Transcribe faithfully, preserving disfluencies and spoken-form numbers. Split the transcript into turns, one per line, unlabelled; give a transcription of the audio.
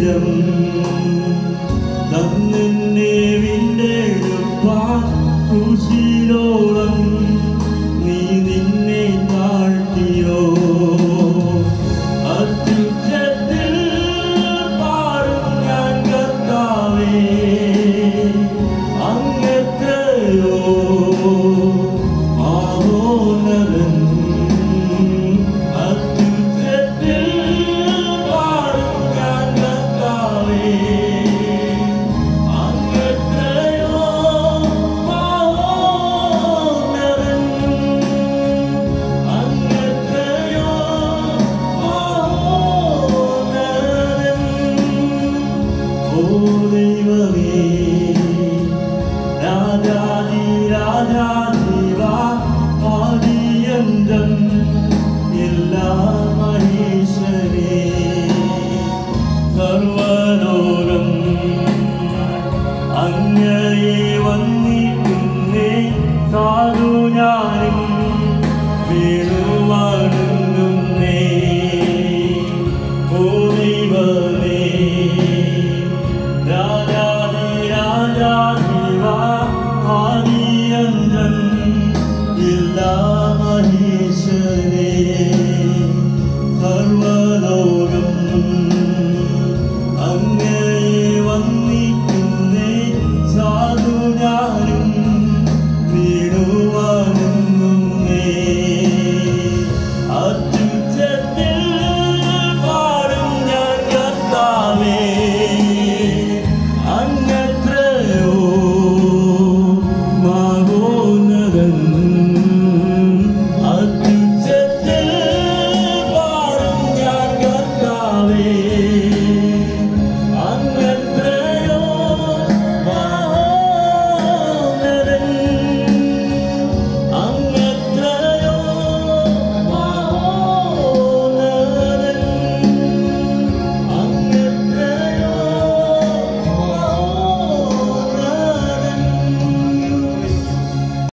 നേരം തന്നെ വീണ്ടെടുപ്പാൻ ക്രൂശിലോളം നീ നിന്നെ താഴ്ത്തിയോ അത്യുച്ചത്തിൽ പാടും ഞാൻ കർത്താവേ അങ്ങെത്രയോ മഹോന്നതൻ അത്യുച്ചത്തിൽ പാടും ഞാൻ കർത്താവേ അങ്ങെത്രയോ മഹോന്നതൻ അങ്ങെത്രയോ മഹോന്നതൻ ഓ ദൈവമേ രാജാധി രാജാധിവാ ആദിയന്തം എല്ലാ മഹേശ്വരേ സർവലോകം അങ്ങയെ വന്ദിക്കുന്നേ സാധു ഞാനും വീണുവണങ്ങുന്നേ ഓ ദൈവമേ രാജാധി രാജാധിവാ ആദിയന്തം എല്ലാ മഹേശ്വരേ സർവ